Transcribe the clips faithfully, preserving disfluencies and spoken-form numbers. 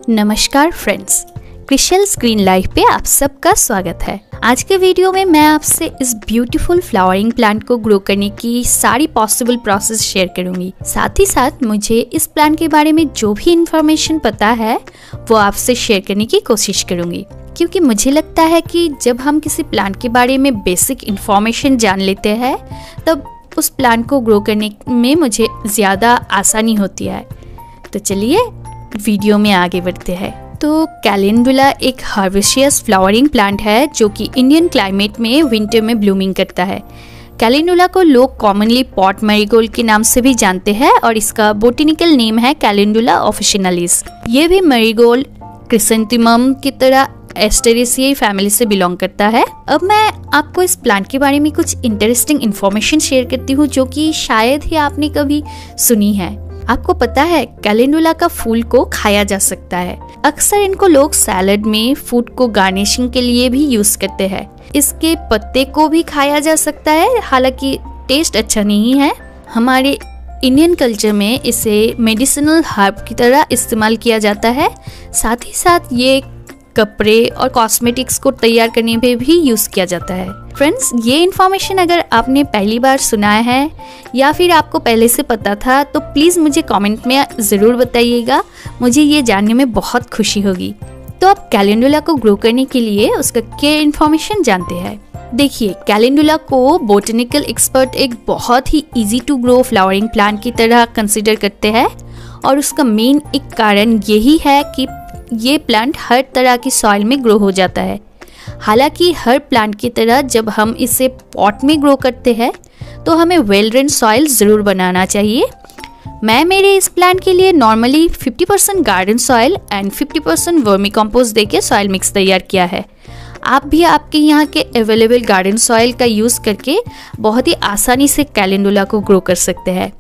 नमस्कार friends, क्रिशल्स green life पे आप सबका स्वागत है। आज के वीडियो में मैं आपसे इस ब्यूटीफुल फ्लावरिंग प्लांट को ग्रो करने की सारी पॉसिबल प्रोसेस शेयर करूंगी। साथ ही साथ मुझे इस प्लांट के बारे में जो भी इंफॉर्मेशन पता है वो आपसे शेयर करने की कोशिश करूंगी, क्योंकि मुझे लगता है कि जब हम किसी प्लांट के बारे में बेसिक इंफॉर्मेशन जान लेते हैं तब उस प्लांट को ग्रो करने में मुझे ज़्यादा आसानी होती है। तो चलिए वीडियो में आगे बढ़ते हैं। तो कैलेंडुला एक हर्बेशियस फ्लावरिंग प्लांट है जो कि इंडियन क्लाइमेट में विंटर में ब्लूमिंग करता है। कैलेंडुला को लोग कॉमनली पॉट मैरीगोल्ड के नाम से भी जानते हैं और इसका बोटेनिकल नेम है कैलेंडुला ऑफिशिनालिस। ये भी मैरीगोल्ड क्रिसेंथेमम की तरह एस्टेरेसियाई फैमिली से बिलोंग करता है। अब मैं आपको इस प्लांट के बारे में कुछ इंटरेस्टिंग इन्फॉर्मेशन शेयर करती हूँ जो कि शायद ही आपने कभी सुनी है। आपको पता है कैलेंडुला का फूल को खाया जा सकता है। अक्सर इनको लोग सैलड में फूड को गार्निशिंग के लिए भी यूज करते हैं। इसके पत्ते को भी खाया जा सकता है, हालांकि टेस्ट अच्छा नहीं है। हमारे इंडियन कल्चर में इसे मेडिसिनल हर्ब की तरह इस्तेमाल किया जाता है। साथ ही साथ ये कपड़े और कॉस्मेटिक्स को तैयार करने में भी यूज किया जाता है। फ्रेंड्स, ये इन्फॉर्मेशन अगर आपने पहली बार सुना है या फिर आपको पहले से पता था तो प्लीज मुझे कमेंट में जरूर बताइएगा, मुझे ये जानने में बहुत खुशी होगी। तो अब कैलेंडुला को ग्रो करने के लिए उसका केयर इन्फॉर्मेशन जानते हैं। देखिए, कैलेंडुला को बोटेनिकल एक्सपर्ट एक बहुत ही easy to grow flowering plant की तरह कंसिडर करते हैं और उसका मेन एक कारण यही है कि ये प्लांट हर तरह की सॉइल में ग्रो हो जाता है। हालांकि हर प्लांट की तरह जब हम इसे पॉट में ग्रो करते हैं तो हमें वेल ड्रेन सॉइल ज़रूर बनाना चाहिए। मैं मेरे इस प्लांट के लिए normally fifty percent garden soil and fifty percent vermicompost देके सॉइल मिक्स तैयार किया है। आप भी आपके यहाँ के अवेलेबल गार्डन सॉइल का यूज़ करके बहुत ही आसानी से कैलेंडुला को ग्रो कर सकते हैं।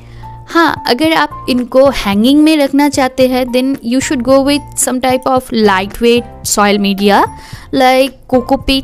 हाँ, अगर आप इनको हैंगिंग में रखना चाहते हैं then you should go with some type of light weight soil media like cocopeat.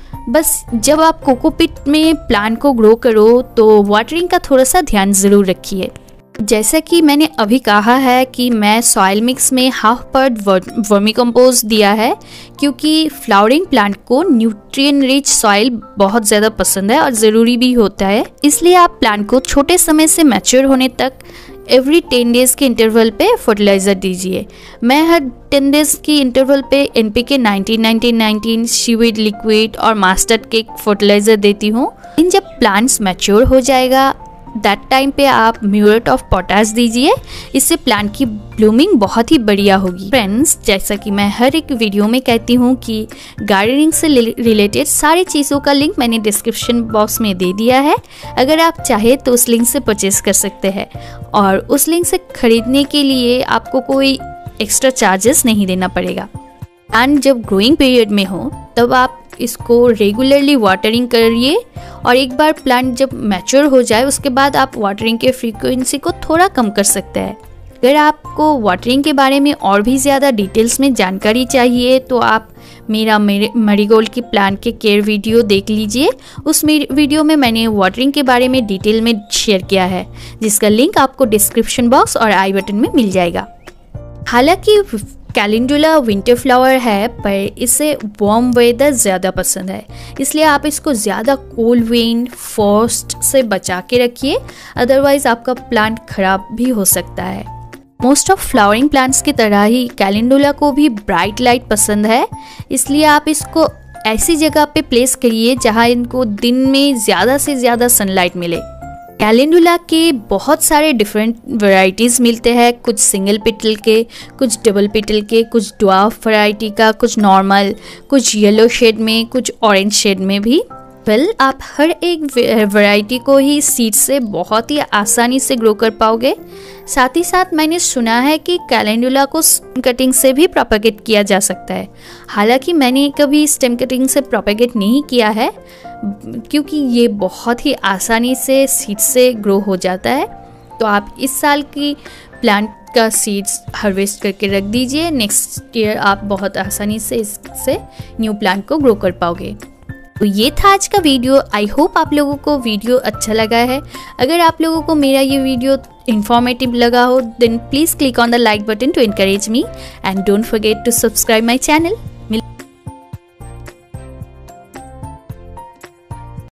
बस जब आप कोकोपीट में प्लांट को ग्रो करो तो वाटरिंग का थोड़ा सा ध्यान ज़रूर रखिए। जैसा कि मैंने अभी कहा है कि मैं सॉइल मिक्स में हाफ पार्ट वर्मी कंपोस्ट दिया है, क्योंकि फ्लावरिंग प्लांट को न्यूट्रिएंट रिच सॉइल बहुत ज़्यादा पसंद है और ज़रूरी भी होता है। इसलिए आप प्लांट को छोटे समय से मैच्योर होने तक एवरी टेन डेज के इंटरवल पे फर्टिलाइज़र दीजिए। मैं हर टेन डेज के इंटरवल पे N P K nineteen nineteen nineteen seaweed liquid और मास्टर्ड केक फर्टिलाइज़र देती हूँ। इन जब प्लांट्स मैच्योर हो जाएगा दैट टाइम पे आप म्यूरेट ऑफ पोटाश दीजिए। इससे प्लांट की ब्लूमिंग बहुत ही बढ़िया होगी। फ्रेंड्स, जैसा कि मैं हर एक वीडियो में कहती हूँ कि गार्डनिंग से रिलेटेड सारी चीज़ों का लिंक मैंने डिस्क्रिप्शन बॉक्स में दे दिया है। अगर आप चाहे तो उस लिंक से परचेज कर सकते हैं और उस लिंक से खरीदने के लिए आपको कोई एक्स्ट्रा चार्जेस नहीं देना पड़ेगा। एंड जब ग्रोइंग पीरियड में हो तब आप इसको रेगुलरली वाटरिंग करिए और एक बार प्लांट जब मैच्योर हो जाए उसके बाद आप वाटरिंग के फ्रीक्वेंसी को थोड़ा कम कर सकते हैं। अगर आपको वाटरिंग के बारे में और भी ज़्यादा डिटेल्स में जानकारी चाहिए तो आप मेरा मैरीगोल्ड की प्लांट के केयर वीडियो देख लीजिए। उस वीडियो में मैंने वाटरिंग के बारे में डिटेल में शेयर किया है, जिसका लिंक आपको डिस्क्रिप्शन बॉक्स और आई बटन में मिल जाएगा। हालांकि कैलेंडुला विंटर फ्लावर है पर इसे वार्म वेदर ज़्यादा पसंद है, इसलिए आप इसको ज़्यादा कोल्ड विंड फ्रॉस्ट से बचा के रखिए, अदरवाइज आपका प्लांट खराब भी हो सकता है। मोस्ट ऑफ फ्लावरिंग प्लांट्स की तरह ही कैलेंडुला को भी ब्राइट लाइट पसंद है, इसलिए आप इसको ऐसी जगह पे प्लेस करिए जहाँ इनको दिन में ज़्यादा से ज़्यादा सनलाइट मिले। कैलेंडुला के बहुत सारे डिफरेंट वैरायटीज़ मिलते हैं, कुछ सिंगल पेटल के, कुछ डबल पेटल के, कुछ ड्वार्फ वैरायटी का, कुछ नॉर्मल, कुछ येलो शेड में, कुछ ऑरेंज शेड में भी। वेल well, आप हर एक वैरायटी को ही सीड से बहुत ही आसानी से ग्रो कर पाओगे। साथ ही साथ मैंने सुना है कि कैलेंडुला को स्टेम कटिंग से भी प्रोपेगेट किया जा सकता है। हालांकि मैंने कभी स्टेम कटिंग से प्रोपेगेट नहीं किया है क्योंकि ये बहुत ही आसानी से सीड से ग्रो हो जाता है। तो आप इस साल की प्लांट का सीड्स हार्वेस्ट करके रख दीजिए, नेक्स्ट ईयर आप बहुत आसानी से इससे न्यू प्लांट को ग्रो कर पाओगे। तो ये था आज का वीडियो। आई होप आप लोगों को वीडियो अच्छा लगा है। अगर आप लोगों को मेरा ये वीडियो informative लगा हो, then please click on the like button to encourage me and don't forget to subscribe my channel.